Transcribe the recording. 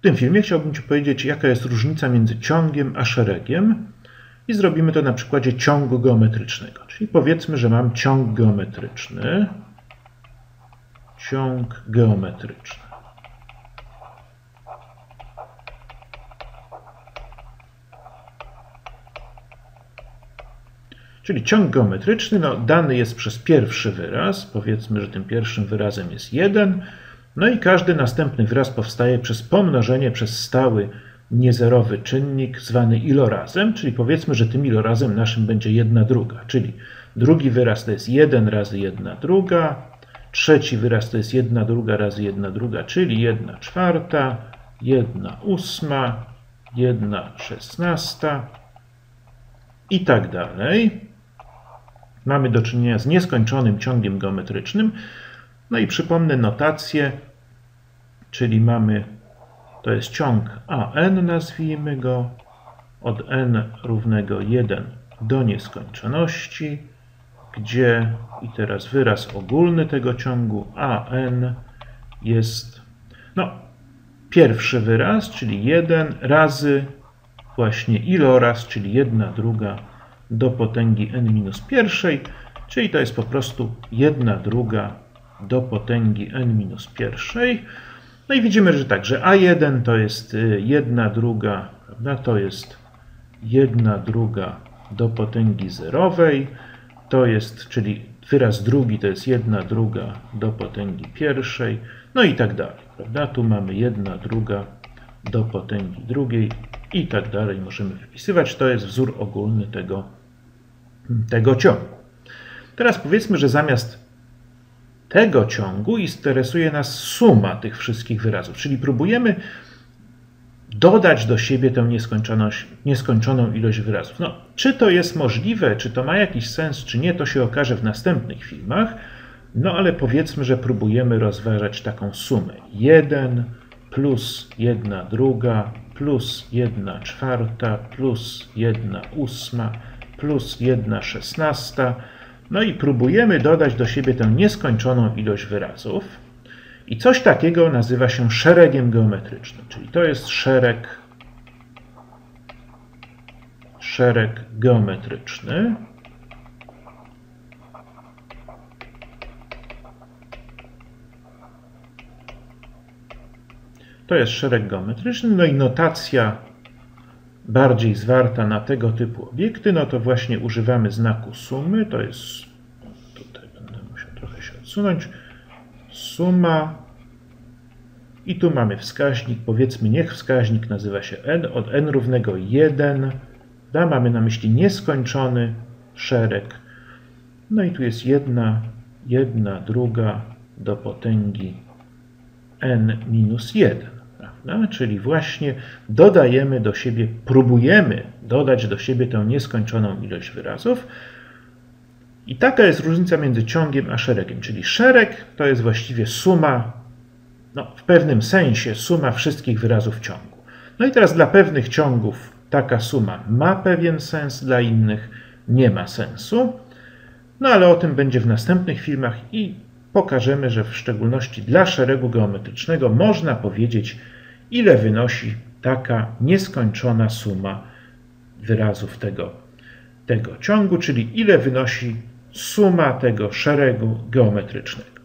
tym filmie chciałbym Ci powiedzieć, jaka jest różnica między ciągiem a szeregiem i zrobimy to na przykładzie ciągu geometrycznego. Czyli powiedzmy, że mam ciąg geometryczny. Ciąg geometryczny. Czyli ciąg geometryczny dany jest przez pierwszy wyraz. Powiedzmy, że tym pierwszym wyrazem jest 1. No i każdy następny wyraz powstaje przez pomnożenie przez stały niezerowy czynnik zwany ilorazem. Czyli powiedzmy, że tym ilorazem naszym będzie 1/2. Czyli drugi wyraz to jest 1 razy 1/2. Trzeci wyraz to jest 1/2 razy 1/2, czyli 1/4, 1/8, 1/16 i tak dalej. Mamy do czynienia z nieskończonym ciągiem geometrycznym. No i przypomnę notację, czyli mamy, to jest ciąg AN, nazwijmy go, od n równego 1 do nieskończoności, gdzie, i teraz wyraz ogólny tego ciągu AN jest, pierwszy wyraz, czyli 1 razy właśnie iloraz, czyli 1/2 do potęgi n-1, czyli to jest po prostu 1/2 do potęgi n-1. No i widzimy, że tak, że A1 to jest 1/2, prawda? To jest 1/2 do potęgi zerowej, to jest, czyli wyraz drugi to jest 1/2 do potęgi pierwszej, no i tak dalej, prawda? Tu mamy 1/2 do potęgi drugiej i tak dalej możemy wypisywać. To jest wzór ogólny tego ciągu. Teraz powiedzmy, że zamiast tego ciągu interesuje nas suma tych wszystkich wyrazów, czyli próbujemy dodać do siebie tę nieskończoną ilość wyrazów. Czy to jest możliwe, czy to ma jakiś sens, czy nie, to się okaże w następnych filmach, ale powiedzmy, że próbujemy rozważać taką sumę. 1 plus 1/2 plus 1/4 plus 1/8 plus 1/16. No i próbujemy dodać do siebie tę nieskończoną ilość wyrazów. I coś takiego nazywa się szeregiem geometrycznym. Czyli to jest szereg geometryczny. To jest szereg geometryczny. No i notacja bardziej zwarta na tego typu obiekty, to właśnie używamy znaku sumy. To jest, tutaj będę musiał trochę się odsunąć, suma i tu mamy wskaźnik, powiedzmy niech wskaźnik nazywa się n, od n równego 1, mamy na myśli nieskończony szereg, no i tu jest 1/2 do potęgi n-1. Czyli właśnie dodajemy do siebie, próbujemy dodać do siebie tę nieskończoną ilość wyrazów. I taka jest różnica między ciągiem a szeregiem. Czyli szereg to jest właściwie suma, w pewnym sensie suma wszystkich wyrazów ciągu. No i teraz dla pewnych ciągów taka suma ma pewien sens, dla innych nie ma sensu. Ale o tym będzie w następnych filmach i pokażemy, że w szczególności dla szeregu geometrycznego można powiedzieć, ile wynosi taka nieskończona suma wyrazów tego ciągu, czyli ile wynosi suma tego szeregu geometrycznego.